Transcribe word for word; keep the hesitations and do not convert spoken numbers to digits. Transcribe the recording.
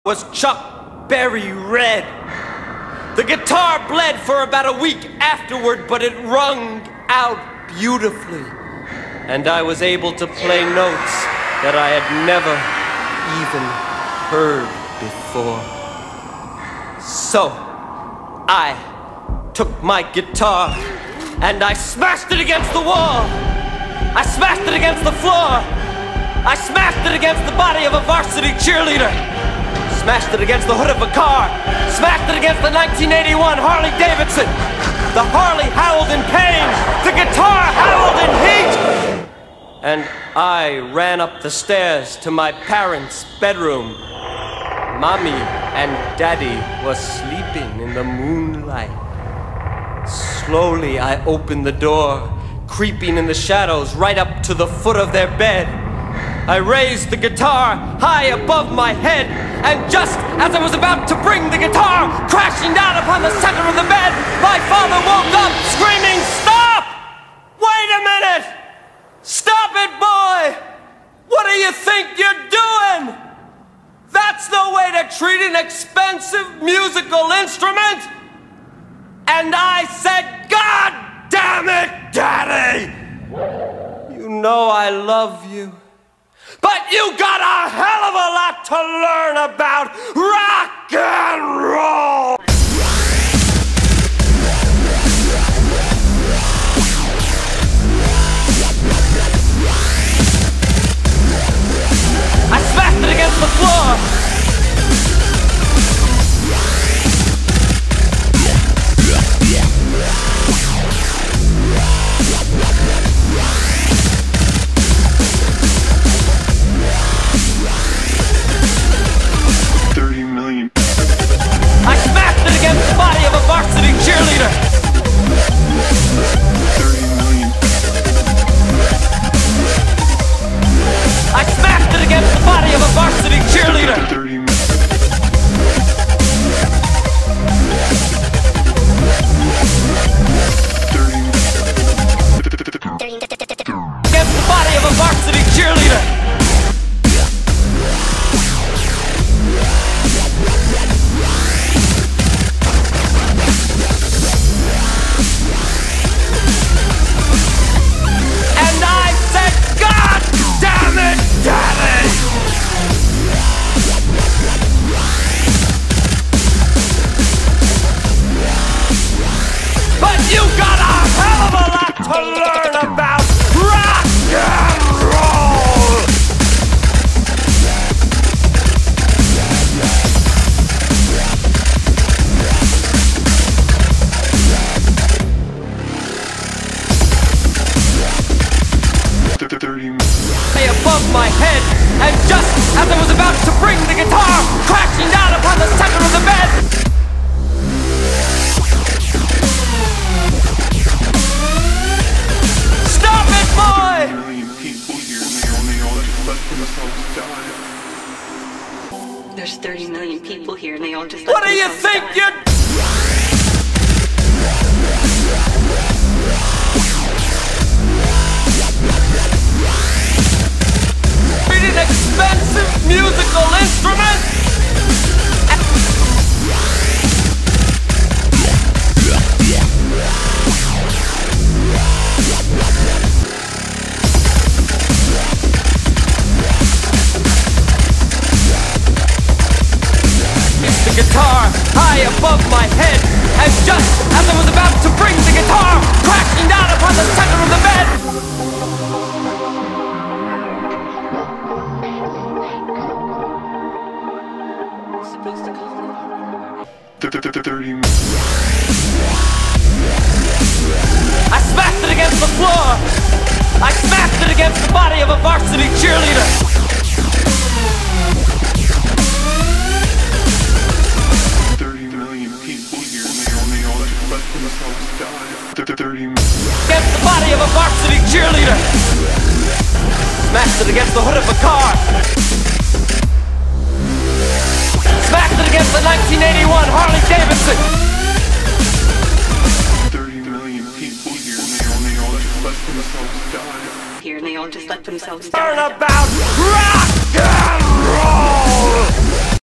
was Chuck Berry red. The guitar bled for about a week afterward, but it rung out beautifully. And I was able to play notes that I had never even heard before. So, I took my guitar and I smashed it against the wall. I smashed it against the floor. I smashed it against the body of a varsity cheerleader. Smashed it against the hood of a car. Smashed it against the nineteen eighty-one Harley Davidson. The Harley howled in pain. The guitar howled in heat. And I ran up the stairs to my parents' bedroom. Mommy and Daddy was sleeping in the moonlight. Slowly I opened the door, creeping in the shadows right up to the foot of their bed. I raised the guitar high above my head, and just as I was about to bring the guitar crashing down upon the center of the bed, my father woke up screaming, "Stop! Wait a minute! Stop it, boy! What do you think you're doing? That's no way to treat an expensive musical instrument!" And I said, "God damn it, Daddy! You know I love you. But you got a hell of a lot to learn about rock and roll!" I smashed it against the floor. I smashed it against the body of a varsity cheerleader. thirty million. I smashed it against the body of a varsity cheerleader. thirty million. Against the body of a varsity cheerleader. To learn about rock and roll! Way above my head, and just as I was about to bring the guitar crashing down upon the center of the bed, there's thirty million people here and they all just let what do you think die. you're... An expensive musical instrument? The guitar high above my head, and just as I was about to bring the guitar crashing down upon the center of the bed, Supposed to call thirty. I smashed it against the floor. I smashed it against the body of a varsity cheerleader. Against the body of a varsity cheerleader. Smashed it against the hood of a car. Smashed it against the nineteen eighty-one Harley Davidson. thirty million people here and they only all just let themselves die. here and they all just let themselves die. Learn about rock and roll!